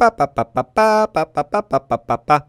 Па-па-па-па-па-па-па-па-па-па.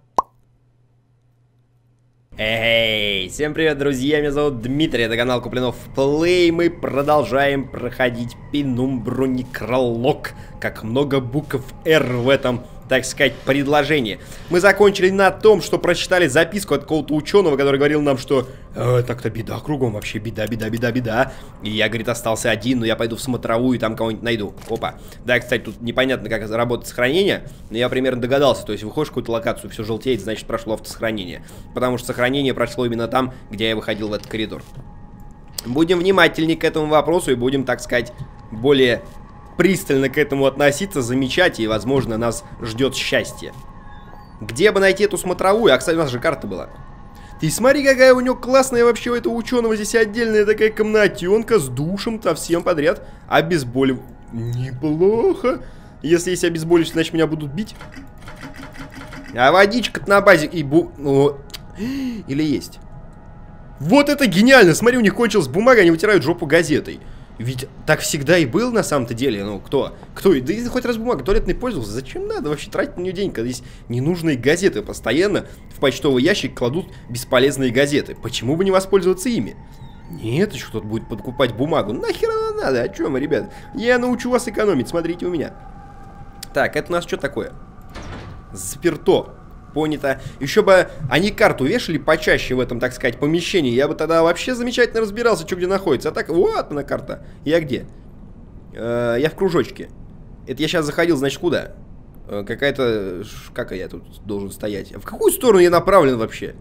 Эй, всем привет, друзья, меня зовут Дмитрий, это канал Куплинов Плей. Мы продолжаем проходить Пенумбру Некролог. Как много букв R в этом, так сказать, предложении. Мы закончили на том, что прочитали записку от какого-то ученого, который говорил нам, что так-то беда кругом, вообще беда. И я, говорит, остался один, но я пойду в смотровую и там кого-нибудь найду. Опа. Да, кстати, тут непонятно, как работает сохранение, но я примерно догадался. То есть выходишь в какую-то локацию, все желтеет, значит прошло автосохранение. Потому что сохранение прошло именно там, где я выходил в этот коридор. Будем внимательнее к этому вопросу и будем, так сказать, более пристально к этому относиться, замечать, и, возможно, нас ждет счастье. Где бы найти эту смотровую? А, кстати, у нас же карта была. Ты смотри, какая у него классная вообще у этого ученого здесь отдельная такая комнатенка с душем-то всем подряд. Обезболив... Неплохо. Если есть обезболивающее, значит меня будут бить. А водичка-то на базе... Или есть. Вот это гениально! Смотри, у них кончилась бумага, они вытирают жопу газетой. Ведь так всегда и был на самом-то деле. Ну, кто? Да если хоть раз бумага туалетной пользовался, зачем надо вообще тратить на нее деньги, когда есть ненужные газеты? Постоянно в почтовый ящик кладут бесполезные газеты. Почему бы не воспользоваться ими? Нет, еще кто-то будет покупать бумагу. Нахер она надо? О чем вы, ребят? Я научу вас экономить, смотрите у меня. Так, это у нас что такое? Заперто. Понято. Еще бы они карту вешали почаще в этом, так сказать, помещении. Я бы тогда вообще замечательно разбирался, что где находится. А так, вот она карта. Я где? Я в кружочке. Это я сейчас заходил, значит, куда? Какая-то... Как я тут должен стоять? А в какую сторону я направлен вообще?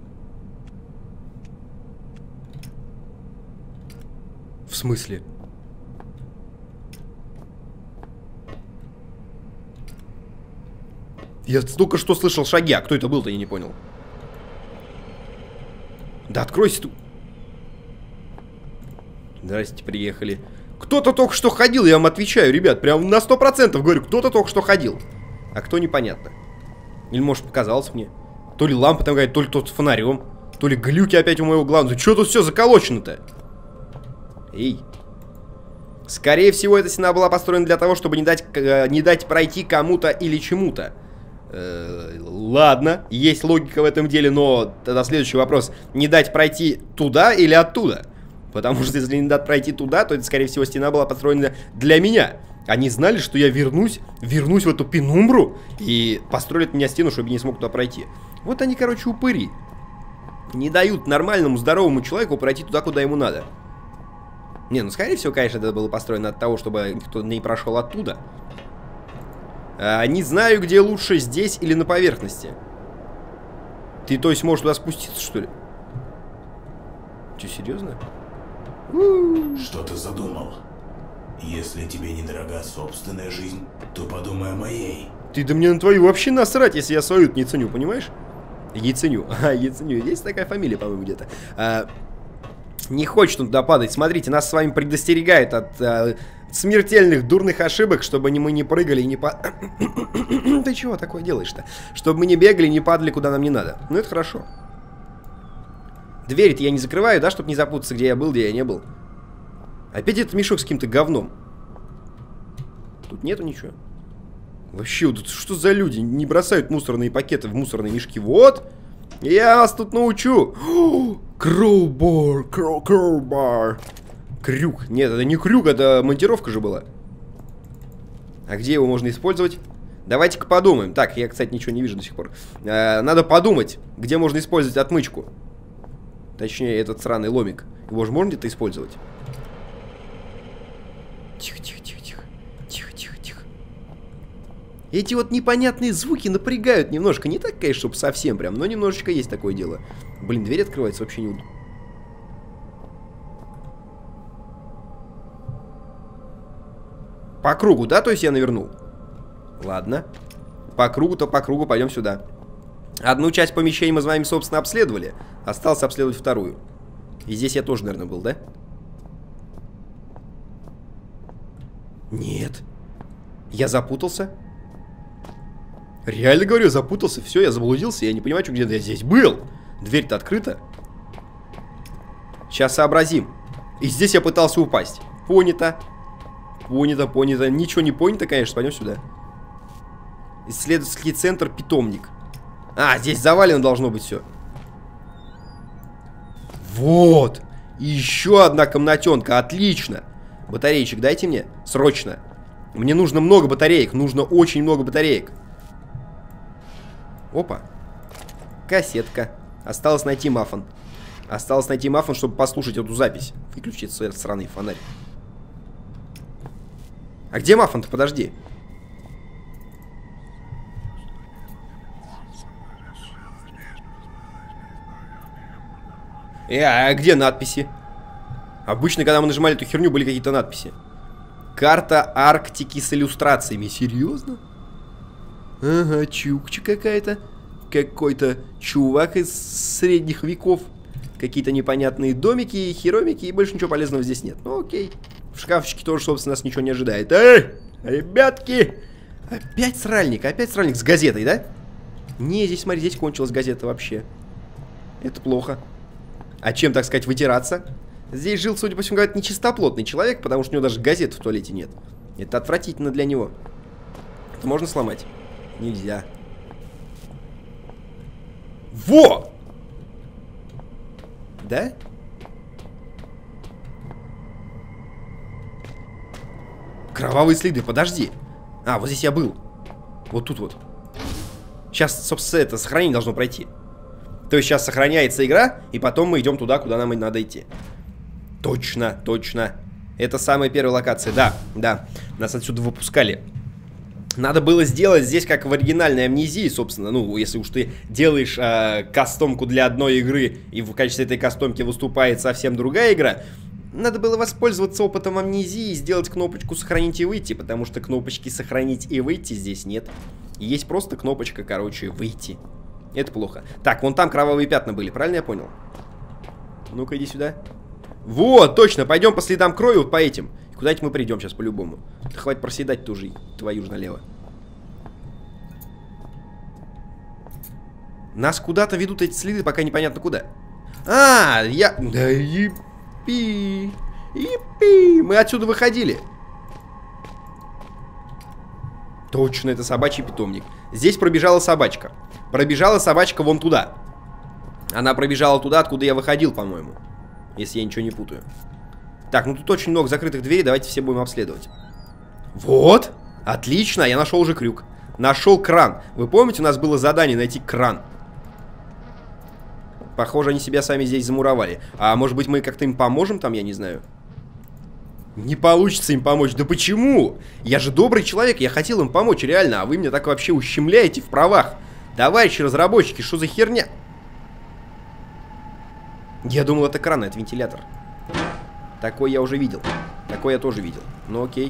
В смысле? Я только что слышал шаги, а кто это был-то, я не понял. Да откройся тут. Здрасте, приехали. Кто-то только что ходил, я вам отвечаю, ребят. Прям на 100% говорю, кто-то только что ходил. А кто, непонятно. Или может показалось мне. То ли лампа там говорит, то ли тот с фонарем. То ли глюки опять у моего глаза. Что тут все заколочено-то? Эй. Скорее всего, эта стена была построена для того, чтобы не дать пройти кому-то или чему-то. Ладно, есть логика в этом деле, но тогда следующий вопрос. Не дать пройти туда или оттуда? Потому что если не дать пройти туда, то это, скорее всего, стена была построена для меня. Они знали, что я вернусь в эту пенумбру и построят меня стену, чтобы я не смог туда пройти. Вот они, короче, упыри. Не дают нормальному, здоровому человеку пройти туда, куда ему надо. Не, ну, скорее всего, конечно, это было построено от того, чтобы никто не прошел оттуда. Не знаю, где лучше, здесь или на поверхности. Ты, то есть, можешь туда спуститься, что ли? Че, серьезно? Что ты задумал? Если тебе недорога собственная жизнь, то подумай о моей. Ты, да мне на твою вообще насрать, если я свою не ценю, понимаешь? Яйценю. Яйценю. Есть такая фамилия, по-моему, где-то. Не хочет он туда падать. Смотрите, нас с вами предостерегают от смертельных дурных ошибок, чтобы мы не прыгали и не Ты чего такое делаешь-то? Чтобы мы не бегали и не падали куда нам не надо. Ну, это хорошо. Дверь-то я не закрываю, да, чтобы не запутаться, где я был, где я не был. Опять этот мешок с каким-то говном. Тут нету ничего. Вообще, вот что за люди? Не бросают мусорные пакеты в мусорные мешки. Вот. Я вас тут научу. Кроубар. Крюк. Нет, это не крюк, это монтировка же была. А где его можно использовать? Давайте-ка подумаем. Так, я, кстати, ничего не вижу до сих пор. Надо подумать, где можно использовать отмычку. Точнее, этот сраный ломик. Его же можно где-то использовать? Тихо. Эти вот непонятные звуки напрягают немножко. Не так, конечно, чтобы совсем прям, но немножечко есть такое дело. Блин, дверь открывается вообще неудобно. По кругу, да? То есть я навернул? Ладно. По кругу-то по кругу пойдем сюда. Одну часть помещения мы с вами, собственно, обследовали. Осталось обследовать вторую. И здесь я тоже, наверное, был, да? Нет. Я запутался? Реально говорю, запутался. Все, я заблудился. Я не понимаю, что где-то я здесь был. Дверь-то открыта. Сейчас сообразим. И здесь я пытался упасть. Понято. Понято. Ничего не понято, конечно. Пойдем сюда. Исследовательский центр, питомник. А, здесь завалено должно быть все. Вот. И еще одна комнатенка. Отлично. Батареечек дайте мне. Срочно. Мне нужно много батареек. Нужно очень много батареек. Опа. Кассетка. Осталось найти мафон. Осталось найти мафон, чтобы послушать эту запись. Выключить свой сраный фонарь. А где мафон-то? Подожди. А где надписи? Обычно, когда мы нажимали эту херню, были какие-то надписи. Карта Арктики с иллюстрациями. Серьезно? Ага, чукча какая-то. Какой-то чувак из средних веков. Какие-то непонятные домики, херомики, и больше ничего полезного здесь нет. Ну окей. В шкафчике тоже, собственно, нас ничего не ожидает. Эй, ребятки! Опять сральник с газетой, да? Не, здесь, смотри, здесь кончилась газета вообще. Это плохо. А чем, так сказать, вытираться? Здесь жил, судя по всему, говорят, нечистоплотный человек, потому что у него даже газет в туалете нет. Это отвратительно для него. Это можно сломать? Нельзя. Во! Да? Кровавые следы, подожди. А, вот здесь я был. Вот тут вот. Сейчас, собственно, это сохранение должно пройти. То есть сейчас сохраняется игра, и потом мы идем туда, куда нам и надо идти. Точно, точно. Это самая первая локация, да. Нас отсюда выпускали. Надо было сделать здесь, как в оригинальной Амнезии, собственно. Ну, если уж ты делаешь кастомку для одной игры, и в качестве этой кастомки выступает совсем другая игра, надо было воспользоваться опытом Амнезии и сделать кнопочку «Сохранить и выйти», потому что кнопочки «Сохранить и выйти» здесь нет. Есть просто кнопочка, короче, «Выйти». Это плохо. Так, вон там кровавые пятна были, правильно я понял? Ну-ка, иди сюда. Вот, точно, пойдем по следам крови, вот по этим. Куда-нибудь мы придем сейчас по-любому. Да хватит проседать тоже, твою же налево. Нас куда-то ведут эти следы, пока непонятно куда. А, я... Да епи. Епи. Мы отсюда выходили. Точно, это собачий питомник. Здесь пробежала собачка. Пробежала собачка вон туда. Она пробежала туда, откуда я выходил, по-моему. Если я ничего не путаю. Так, ну тут очень много закрытых дверей. Давайте все будем обследовать. Вот. Отлично, я нашел уже крюк. Нашел кран. Вы помните, у нас было задание найти кран. Похоже, они себя сами здесь замуровали. А может быть, мы как-то им поможем там, я не знаю. Не получится им помочь. Да почему? Я же добрый человек, я хотел им помочь, реально. А вы меня так вообще ущемляете в правах. Товарищи разработчики, что за херня? Я думал, это кран, это вентилятор. Такой я уже видел. Такой я тоже видел. Ну окей.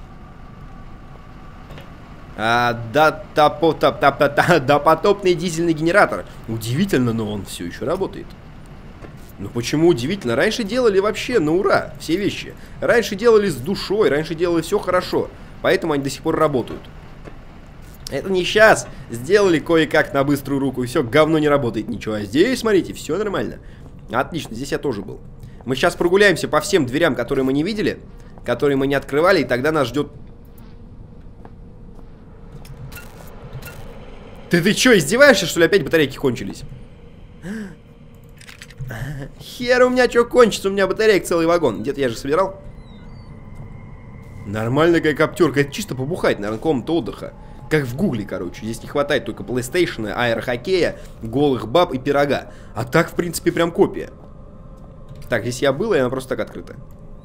Допотопный дизельный генератор. Удивительно, но он все еще работает. Ну почему удивительно? Раньше делали вообще на ура все вещи. Раньше делали с душой, раньше делали все хорошо. Поэтому они до сих пор работают. Это не сейчас. Сделали кое-как на быструю руку, и все, говно не работает ничего. А здесь, смотрите, все нормально. Отлично, здесь я тоже был. Мы сейчас прогуляемся по всем дверям, которые мы не видели, которые мы не открывали, и тогда нас ждет... Ты что, издеваешься, что ли? Опять батарейки кончились? Хер у меня что кончится, у меня батареек целый вагон. Где-то я же собирал. Нормальная какая коптерка. Это чисто побухать, наверное, комната отдыха. Как в Гугле, короче. Здесь не хватает только PlayStation, аэрохоккея, голых баб и пирога. А так, в принципе, прям копия. Так, здесь я был, и она просто так открыта.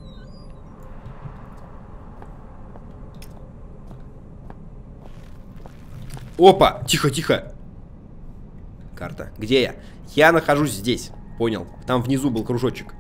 Опа! Тихо, тихо. Карта. Где я? Я нахожусь здесь. Понял. Там внизу был кружочек.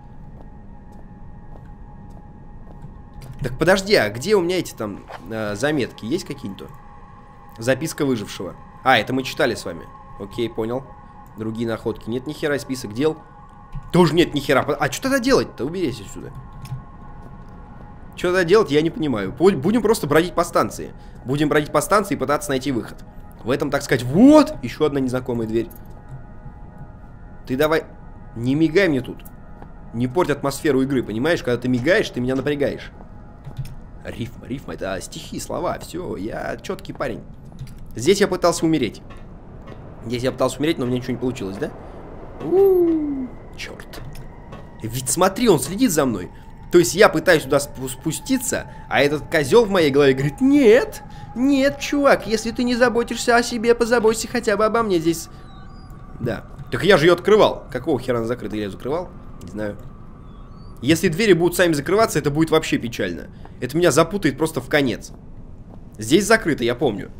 Так подожди, а где у меня эти там заметки? Есть какие-то? Записка выжившего. А, это мы читали с вами. Окей, понял. Другие находки. Нет ни хера, список дел. Тоже нет ни хера. А что тогда делать-то? Уберись отсюда. Что тогда делать, я не понимаю. Будем просто бродить по станции. Будем бродить по станции и пытаться найти выход. В этом, так сказать, вот! Еще одна незнакомая дверь. Ты давай... Не мигай мне тут. Не порть атмосферу игры, понимаешь? Когда ты мигаешь, ты меня напрягаешь. Рифма, рифма, это стихи, слова, все, я четкий парень. Здесь я пытался умереть. Здесь я пытался умереть, но у меня ничего не получилось, да? Черт. Ведь смотри, он следит за мной. То есть я пытаюсь сюда спуститься, а этот козел в моей голове говорит: нет, нет, чувак, если ты не заботишься о себе, позаботься хотя бы обо мне здесь. Да. Так я же ее открывал. Какого хера она закрыта? Я ее закрывал? Не знаю. Если двери будут сами закрываться, это будет вообще печально. Это меня запутает просто в конец. Здесь закрыто, я помню.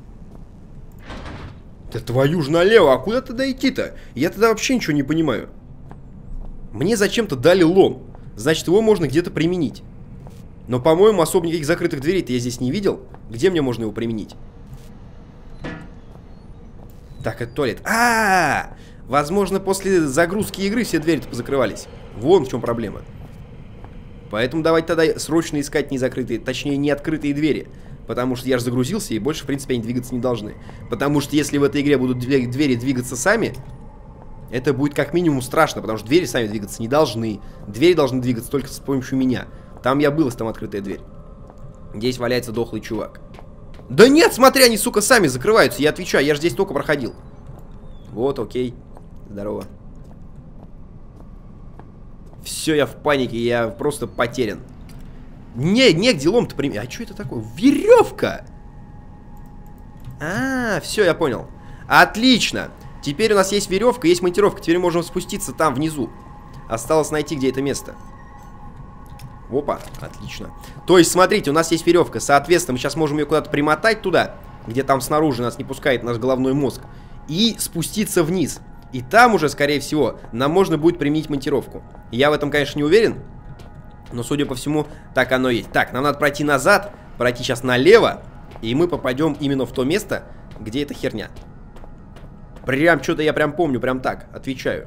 Да твою ж налево, а куда тогда идти-то? Я тогда вообще ничего не понимаю. Мне зачем-то дали лом. Значит, его можно где-то применить. Но, по-моему, особо никаких закрытых дверей-то я здесь не видел. Где мне можно его применить? Так, это туалет. Возможно, после загрузки игры все двери-то позакрывались. Вон в чем проблема. Поэтому давайте тогда срочно искать незакрытые, точнее, неоткрытые двери. Потому что я же загрузился, и больше, в принципе, они двигаться не должны. Потому что если в этой игре будут двери двигаться сами, это будет как минимум страшно, потому что двери сами двигаться не должны. Двери должны двигаться только с помощью меня. Там я был, если там открытая дверь. Здесь валяется дохлый чувак. Да нет, смотри, они, сука, сами закрываются. Я отвечаю, я же здесь только проходил. Вот, окей. Здорово. Все, я в панике, я просто потерян. Негде лом-то применить. А что это такое? Веревка! Все, я понял. Отлично. Теперь у нас есть веревка, есть монтировка. Теперь можем спуститься там внизу. Осталось найти, где это место. Опа, отлично. То есть, смотрите, у нас есть веревка. Соответственно, мы сейчас можем ее куда-то примотать туда, где там снаружи нас не пускает наш головной мозг, и спуститься вниз. И там уже, скорее всего, нам можно будет применить монтировку. Я в этом, конечно, не уверен, но, судя по всему, так оно и есть. Так, нам надо пройти назад, пройти сейчас налево, и мы попадем именно в то место, где эта херня. Прям что-то я прям помню, прям так, отвечаю.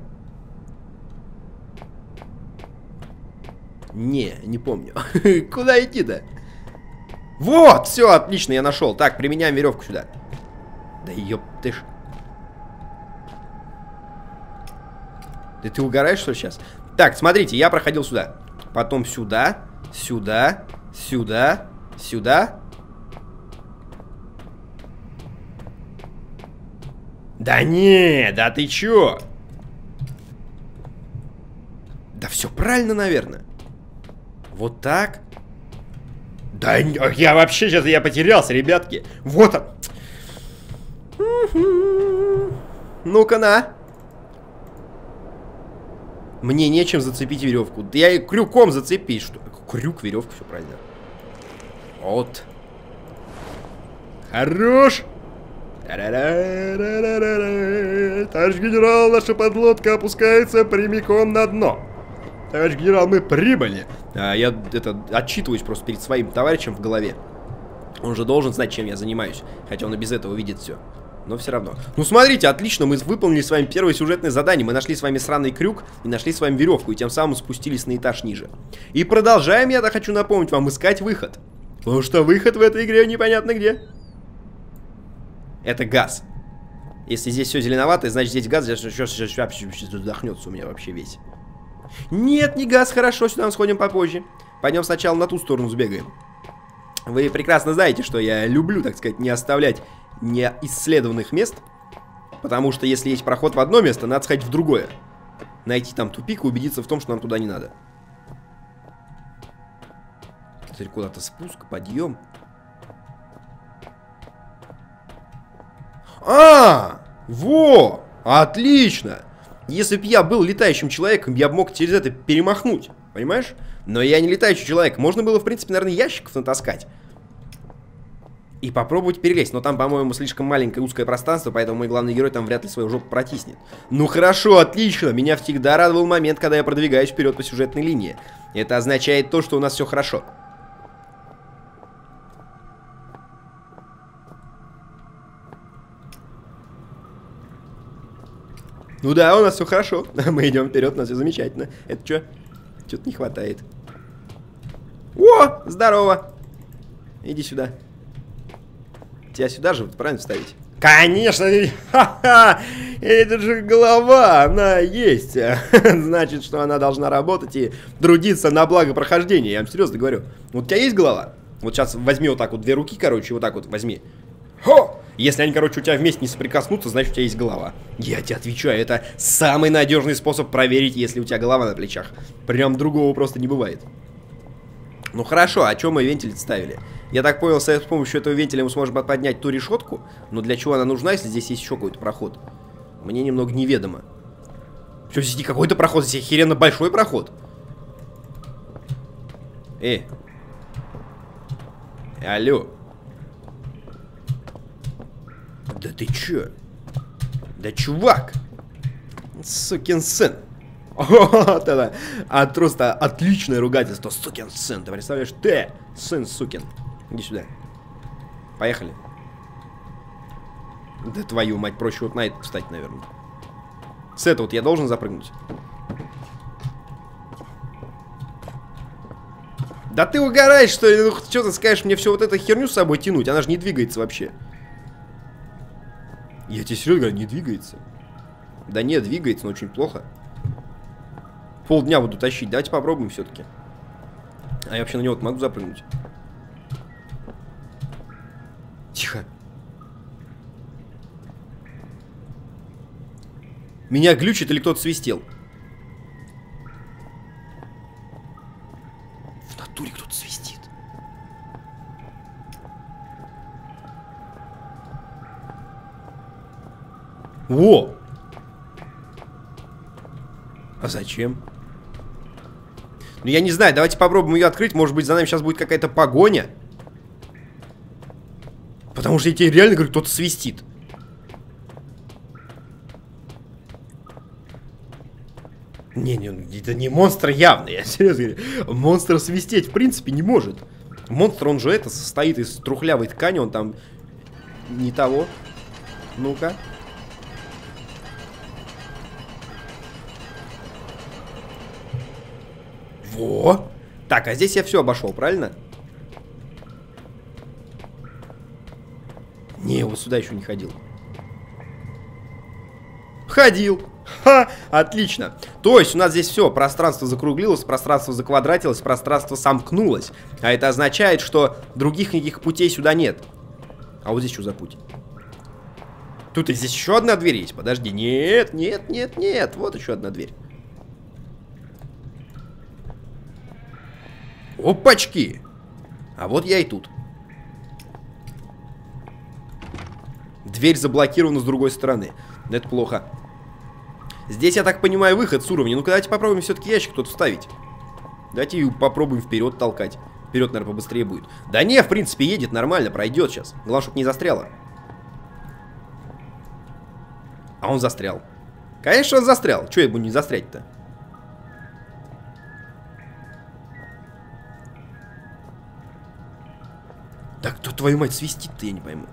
Не помню. Куда идти-то? Вот, все, отлично, я нашел. Так, применяем веревку сюда. Да ёптыш. Да ты угораешь, что ли, сейчас? Так, смотрите, я проходил сюда. Потом сюда, сюда, сюда, сюда. Да не, да ты чё? Да все правильно, наверное. Вот так. Да я вообще сейчас я потерялся, ребятки. Вот он. Ну-ка на. Мне нечем зацепить веревку. Да я крюком зацепить. Что? Крюк, веревка, все правильно. Вот. Хорош. Товарищ генерал, наша подлодка опускается прямиком на дно. Товарищ генерал, мы прибыли. Я отчитываюсь просто перед своим товарищем в голове. Он же должен знать, чем я занимаюсь. Хотя он и без этого видит все. Но все равно. Ну смотрите, отлично, мы выполнили с вами первое сюжетное задание. Мы нашли с вами сраный крюк и нашли с вами веревку. И тем самым спустились на этаж ниже. И продолжаем, я хочу напомнить вам, искать выход. Потому что выход в этой игре непонятно где. Это газ. Если здесь все зеленоватое, значит здесь газ. Сейчас задохнется у меня вообще весь. Нет, не газ, хорошо, сюда мы сходим попозже. Пойдем сначала на ту сторону сбегаем. Вы прекрасно знаете, что я люблю, так сказать, не оставлять неисследованных мест. Потому что если есть проход в одно место, надо сходить в другое. Найти там тупик и убедиться в том, что нам туда не надо. Теперь куда-то спуск, подъем. Во! Отлично! Если бы я был летающим человеком, я бы мог через это перемахнуть. Понимаешь? Но я не летающий человек. Можно было, в принципе, наверное, ящиков натаскать. И попробовать перелезть. Но там, по-моему, слишком маленькое узкое пространство, поэтому мой главный герой там вряд ли свою жопу протиснет. Ну хорошо, отлично. Меня всегда радовал момент, когда я продвигаюсь вперед по сюжетной линии. Это означает то, что у нас все хорошо. Ну да, у нас все хорошо. Мы идем вперед, у нас все замечательно. Это что? Что-то не хватает. О, здорово. Иди сюда. Тебя сюда же, правильно вставить? Конечно! Ха-ха! Это же голова, она есть. Значит, что она должна работать и трудиться на благо прохождения. Я вам серьезно говорю. Вот у тебя есть голова? Вот сейчас возьми вот так вот две руки, короче, вот так вот возьми. Хо! Если они, короче, у тебя вместе не соприкоснутся, значит, у тебя есть голова. Я тебе отвечаю, это самый надежный способ проверить, если у тебя голова на плечах. Прям другого просто не бывает. Ну хорошо, а что мы вентиль ставили? Я так понял, с помощью этого вентиля мы сможем поднять ту решетку. Но для чего она нужна, если здесь есть еще какой-то проход? Мне немного неведомо. Что, здесь не какой-то проход, здесь охеренно большой проход. Алло. Да ты чё? Да чувак! Сукин сын. Вот это. Просто отличное ругательство. Сукин сын. Ты представляешь? Ты, сын сукин. Иди сюда. Поехали. Да твою мать, проще вот на это встать, наверное. С этого вот я должен запрыгнуть. Да ты угораешь, что ли? Ну, что ты скажешь мне все вот эту херню с собой тянуть? Она же не двигается вообще. Я тебе серьезно говорю, не двигается. Да нет, двигается, но очень плохо. Полдня буду тащить. Давайте попробуем все-таки. А я вообще на него могу запрыгнуть? Тихо. Меня глючит или кто-то свистел? В натуре кто-то свистит. Во! А зачем? Ну я не знаю, давайте попробуем ее открыть. Может быть, за нами сейчас будет какая-то погоня. Потому что я тебе реально говорю, кто-то свистит. Не, это не монстр явно, я серьезно говорю. Монстр свистеть в принципе не может. Монстр, он же это, состоит из трухлявой ткани, он там не того. Ну-ка. Во! Так, а здесь я все обошел, правильно? Не, вот сюда еще не ходил. Ходил! Ха! Отлично! То есть у нас здесь все, пространство закруглилось, пространство заквадратилось, пространство сомкнулось. А это означает, что других никаких путей сюда нет. А вот здесь что за путь? Тут и здесь еще одна дверь есть. Подожди, нет, нет, нет, нет. Вот еще одна дверь. Опачки! А вот я и тут. Дверь заблокирована с другой стороны. Это плохо. Здесь, я так понимаю, выход с уровня. Ну-ка, давайте попробуем все-таки ящик тут вставить. Давайте попробуем вперед толкать. Вперед, наверное, побыстрее будет. Да не, в принципе, едет нормально, пройдет сейчас. Главное, чтобы не застряло. А он застрял. Конечно, он застрял. Чего я буду не застрять-то? Да кто, твою мать, свистит-то, я не пойму.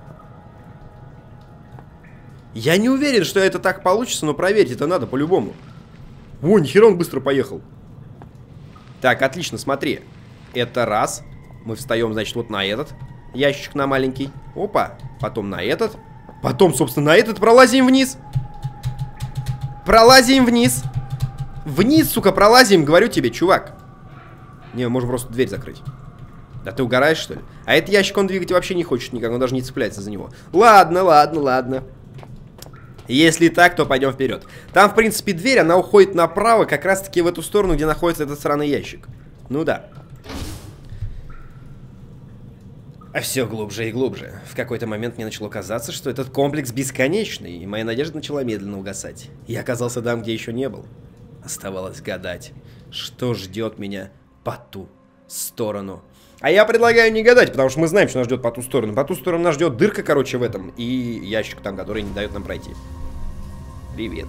Я не уверен, что это так получится, но проверить это надо по-любому. О, нихера он быстро поехал. Так, отлично, смотри. Это раз. Мы встаем, значит, вот на этот ящичек, на маленький. Опа. Потом на этот. Потом, собственно, на этот пролазим вниз. Пролазим вниз. Вниз, сука, пролазим, говорю тебе, чувак. Не, можем просто дверь закрыть. Да ты угораешь, что ли? А этот ящик он двигать вообще не хочет никак, он даже не цепляется за него. Ладно, ладно, ладно. Если так, то пойдем вперед. Там, в принципе, дверь, она уходит направо, как раз-таки в эту сторону, где находится этот сраный ящик. Ну да. А все глубже и глубже. В какой-то момент мне начало казаться, что этот комплекс бесконечный, и моя надежда начала медленно угасать. Я оказался там, где еще не был. Оставалось гадать, что ждет меня по ту сторону. А я предлагаю не гадать, потому что мы знаем, что нас ждет по ту сторону. По ту сторону нас ждет дырка, короче, в этом. И ящик там, который не дает нам пройти. Привет.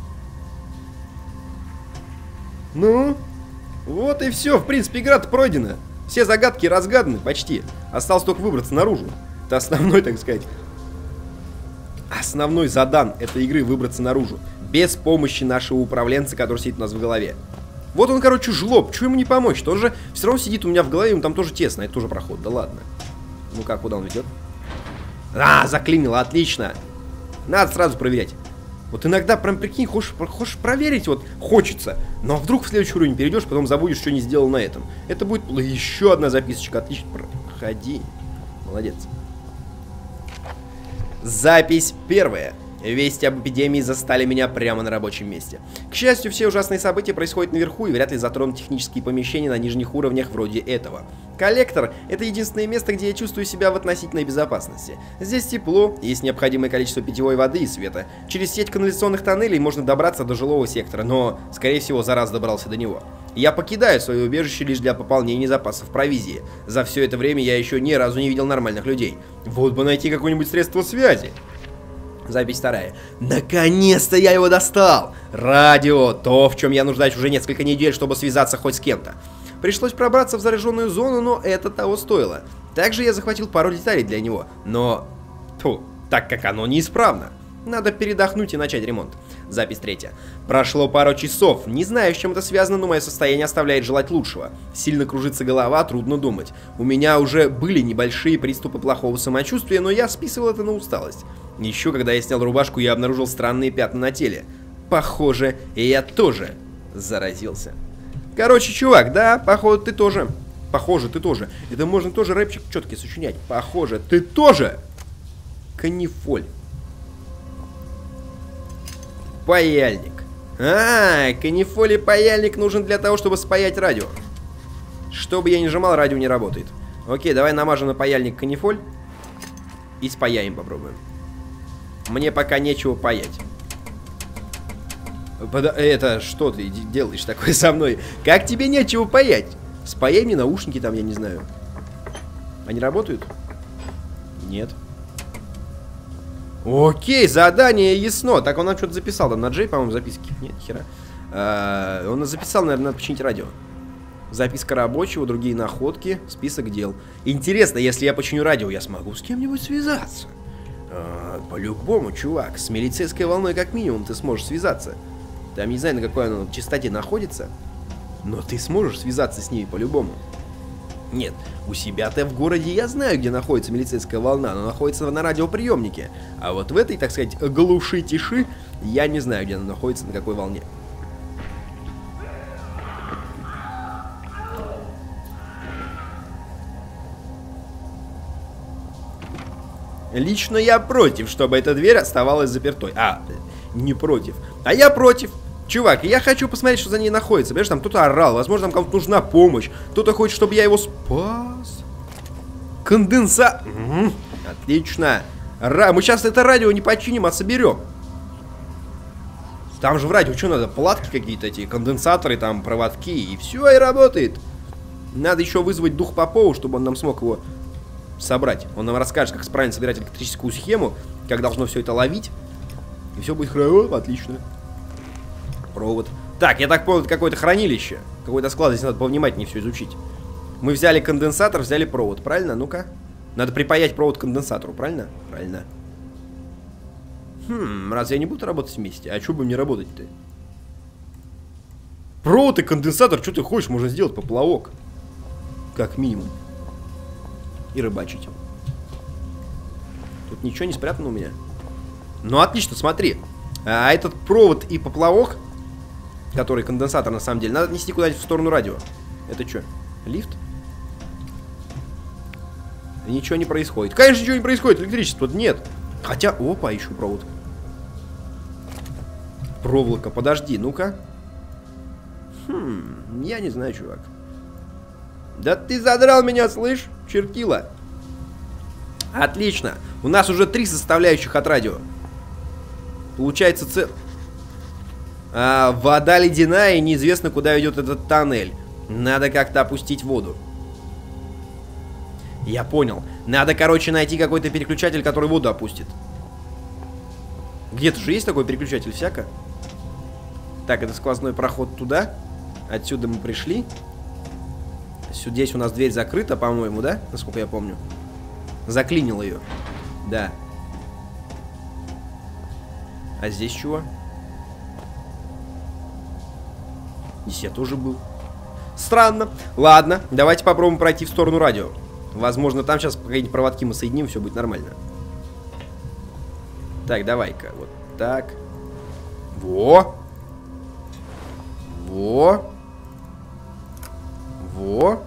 Ну, вот и все. В принципе, игра-то пройдена. Все загадки разгаданы почти. Осталось только выбраться наружу. Это основной, так сказать, основной задан этой игры — выбраться наружу. Без помощи нашего управленца, который сидит у нас в голове. Вот он, короче, жлоб. Чего ему не помочь? Он же все равно сидит у меня в голове, ему там тоже тесно. Это тоже проход. Да ладно. Ну как, куда он ведет? А, заклинило, отлично. Надо сразу проверять. Вот иногда, прям прикинь, хочешь проверить, вот хочется. Но вдруг в следующий уровень перейдешь, потом забудешь, что не сделал на этом. Это будет еще одна записочка. Отлично. Проходи. Молодец. Запись первая. Вести об эпидемии застали меня прямо на рабочем месте. К счастью, все ужасные события происходят наверху и вряд ли затронут технические помещения на нижних уровнях вроде этого. Коллектор — это единственное место, где я чувствую себя в относительной безопасности. Здесь тепло, есть необходимое количество питьевой воды и света. Через сеть канализационных тоннелей можно добраться до жилого сектора, но, скорее всего, за раз добрался до него. Я покидаю свое убежище лишь для пополнения запасов провизии. За все это время я еще ни разу не видел нормальных людей. Вот бы найти какое-нибудь средство связи. Запись вторая. Наконец-то я его достал! Радио! То, в чем я нуждаюсь уже несколько недель, чтобы связаться хоть с кем-то. Пришлось пробраться в зараженную зону, но это того стоило. Также я захватил пару деталей для него, но... так как оно неисправно. Надо передохнуть и начать ремонт. Запись третья. Прошло пару часов. Не знаю, с чем это связано, но мое состояние оставляет желать лучшего. Сильно кружится голова, трудно думать. У меня уже были небольшие приступы плохого самочувствия, но я списывал это на усталость. Еще когда я снял рубашку, я обнаружил странные пятна на теле. Похоже, и я тоже заразился. Короче, чувак, да, походу, ты тоже. Похоже, ты тоже. Это можно тоже рэпчик четкий сочинять. Похоже, ты тоже. Канифоль. Паяльник. Канифоль и паяльник нужен для того, чтобы спаять радио. Что бы я ни нажимал, радио не работает. Окей, давай намажем на паяльник канифоль. И спаяем попробуем. Мне пока нечего паять. Это что ты делаешь такое со мной? Как тебе нечего паять? Спаяй мне наушники там, я не знаю. Они работают? Нет. Окей, задание ясно. Так, он нам что-то записал там на Джей, по-моему, записки. Нет, хера. Он записал, наверное, надо починить радио. Записка рабочего, другие находки, список дел. Интересно, если я починю радио, я смогу с кем-нибудь связаться? По-любому, чувак, с милицейской волной как минимум ты сможешь связаться. Там не знаю, на какой она частоте находится, но ты сможешь связаться с ней по-любому. Нет, у себя-то в городе я знаю, где находится милицейская волна, она находится на радиоприемнике. А вот в этой, так сказать, глуши-тиши, я не знаю, где она находится, на какой волне. Лично я против, чтобы эта дверь оставалась запертой. Не против. А я против. Чувак, я хочу посмотреть, что за ней находится. Понимаешь, там кто-то орал, возможно, там кому-то нужна помощь. Кто-то хочет, чтобы я его спас. Конденсат. Отлично. Мы сейчас это радио не починим, а соберем. Там же в радио что надо? Платки какие-то, эти конденсаторы, там проводки. И все, и работает. Надо еще вызвать дух Попова, чтобы он нам смог его собрать. Он нам расскажет, как правильно собирать электрическую схему, как должно все это ловить. И все будет хорошо, отлично. Провод. Так, я так понял, это какое-то хранилище. Какой-то склад, здесь надо повнимательнее все изучить. Мы взяли конденсатор, взяли провод, правильно? Ну-ка. Надо припаять провод к конденсатору, правильно? Правильно. Разве они будут работать вместе? А что бы мне работать-то? Провод и конденсатор, что ты хочешь, можно сделать поплавок. Как минимум. И рыбачить. Тут ничего не спрятано у меня. Ну, отлично, смотри. А этот провод и поплавок, который конденсатор на самом деле, надо отнести куда-нибудь в сторону радио. Это что, лифт? Ничего не происходит. Конечно, ничего не происходит, электричества нет. Хотя, опа, ищу провод. Проволока, подожди, ну-ка. Я не знаю, чувак. Да ты задрал меня, слышь, чертила. Отлично. У нас уже 3 составляющих от радио. Получается вода ледяная и неизвестно, куда ведет этот тоннель. Надо как-то опустить воду. Я понял. Надо, короче, найти какой-то переключатель, который воду опустит. Где-то же есть такой переключатель, всяко. Так, это сквозной проход туда. Отсюда мы пришли. Здесь у нас дверь закрыта, по-моему, да? Насколько я помню. Заклинил ее. Да. А здесь чего? Здесь я тоже был. Странно. Ладно, давайте попробуем пройти в сторону радио. Возможно, там сейчас какие-нибудь проводки мы соединим, все будет нормально. Так, давай-ка. Вот так. Во. Во. Во.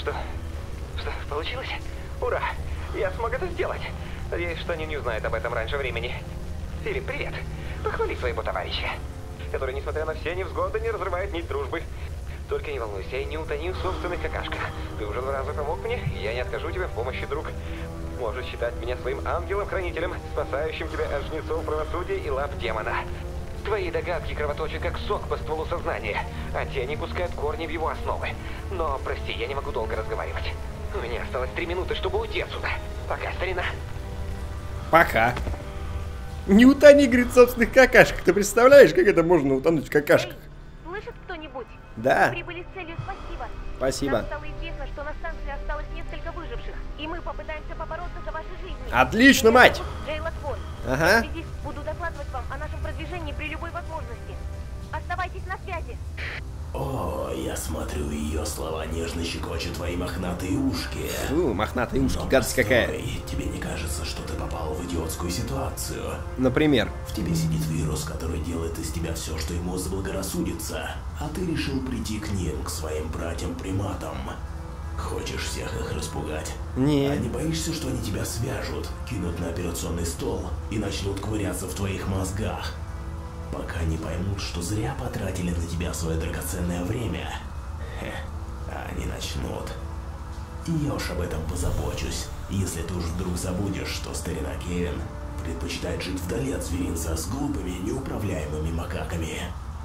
Что, получилось? Ура! Я смог это сделать. Надеюсь, что они не узнают об этом раньше времени. Филипп, привет. Похвали своего товарища, который, несмотря на все невзгоды, не разрывает нить дружбы. Только не волнуйся и не утони в собственных какашках. Ты уже 2 раза помог мне, и я не откажу тебе в помощи, друг. Можешь считать меня своим ангелом-хранителем, спасающим тебя от жнецов правосудия и лап демона. Твои догадки кровоточат, как сок по стволу сознания, а тени пускают корни в его основы. Но, прости, я не могу долго разговаривать. У меня осталось 3 минуты, чтобы уйти отсюда. Пока, старина. Пока. Не утони, говорит, в собственных какашках. Ты представляешь, как это можно утонуть в какашках? Эй, слышит кто-нибудь? Да. Мы прибыли с целью, спасибо. Спасибо. Нам стало известно, что на станции осталось несколько выживших, и мы попытаемся побороться за ваши жизни. Отлично, мать! Джейла Свон. Ага. Связист, буду докладывать вам о нашем продвижении при любой возможности. Оставайтесь на связи. О, я смотрю, ее слова нежно щекочут твои мохнатые ушки. Мохнатые ушки, Но гадость какая. постой, тебе не кажется, что ты попал в идиотскую ситуацию? Например. В тебе сидит вирус, который делает из тебя все, что ему заблагорассудится. А ты решил прийти к ним, к своим братьям-приматам. Хочешь всех их распугать? Не. А не боишься, что они тебя свяжут, кинут на операционный стол и начнут ковыряться в твоих мозгах? Пока не поймут, что зря потратили на тебя свое драгоценное время. Они начнут. И я уж об этом позабочусь. Если ты уж вдруг забудешь, что старина Кевин предпочитает жить вдали от зверинца с глупыми, неуправляемыми макаками.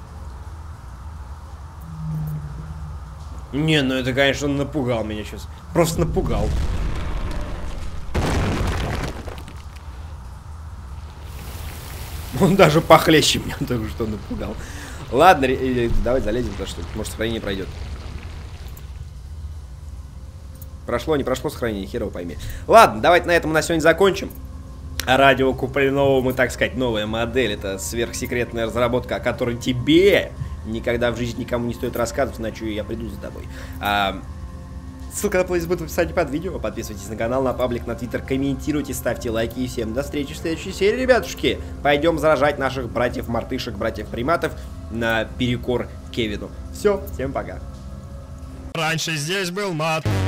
Не, ну это, конечно, он напугал меня сейчас. Просто напугал. Он даже похлеще меня только что напугал. Ладно, давай залезем, потому что может сохранение пройдет. Прошло, не прошло сохранение, херово пойми. Ладно, давайте на этом на сегодня закончим. Радио Куплинова, мы, так сказать, новая модель. Это сверхсекретная разработка, о которой тебе никогда в жизни никому не стоит рассказывать, иначе я приду за тобой. Ссылка на плейлист будет в описании под видео. Подписывайтесь на канал, на паблик, на твиттер, комментируйте, ставьте лайки. И всем до встречи в следующей серии, ребятушки. Пойдем заражать наших братьев-мартышек, братьев-приматов на перекор Кевину. Все, всем пока. Раньше здесь был мат.